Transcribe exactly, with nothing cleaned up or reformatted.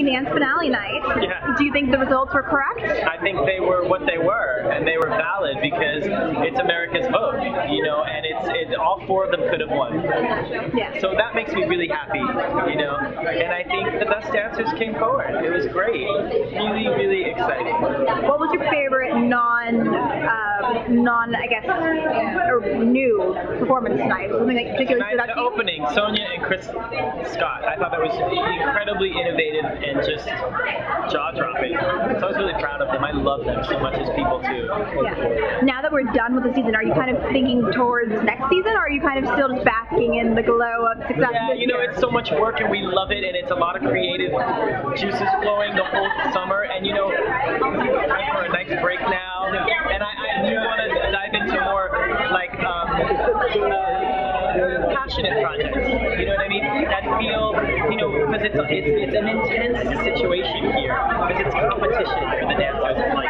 American Dance finale night. Yeah. Do you think the results were correct? I think they were what they were, and they were valid because it's America's vote, you know, and it's it, all four of them could have won. Yeah. So that makes me really happy, you know, and I think the best dancers came forward. It was great, really, really exciting. What was your favorite non, uh, non, I guess, or new performance tonight? Something that particularly stood out The to you? opening, Sonia and Chris Scott, I thought that was incredibly innovative and just jaw-dropping. So I was really proud of them. I love them so much as people too. Yeah. Now that we're done with the season, are you kind of thinking towards next season, or are you kind of still just basking in the glow of success? Yeah, this you know, year? it's so much work and we love it, and it's a lot of creative juices flowing the whole summer, and you know, time for a nice break now, and I, I do want to dive into more like um, uh, passionate projects, you know what I mean, that feel, you know, because it's, it's, it's an intense situation here, because it's competition for the dancers.